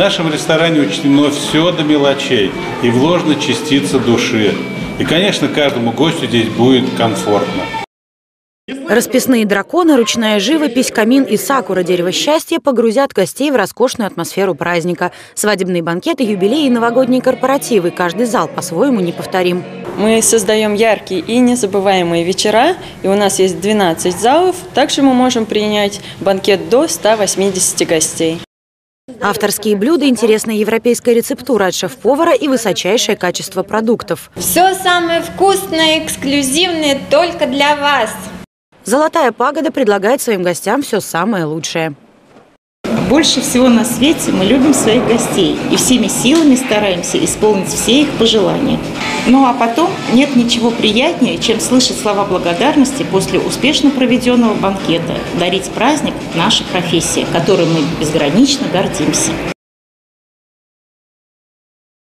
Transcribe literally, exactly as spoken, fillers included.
нашем ресторане учтено все до мелочей и вложена частица души. И, конечно, каждому гостю здесь будет комфортно. Расписные драконы, ручная живопись, камин и сакура дерево счастья погрузят гостей в роскошную атмосферу праздника. Свадебные банкеты, юбилеи и новогодние корпоративы. Каждый зал по-своему неповторим. Мы создаем яркие и незабываемые вечера, и у нас есть двенадцать залов. Также мы можем принять банкет до ста восьмидесяти гостей. Авторские блюда, интересная европейская рецептура от шеф-повара и высочайшее качество продуктов. Все самое вкусное, эксклюзивное только для вас. Золотая пагода предлагает своим гостям все самое лучшее. Больше всего на свете мы любим своих гостей и всеми силами стараемся исполнить все их пожелания. Ну а потом нет ничего приятнее, чем слышать слова благодарности после успешно проведенного банкета. Дарить праздник – наша профессия, которой мы безгранично гордимся.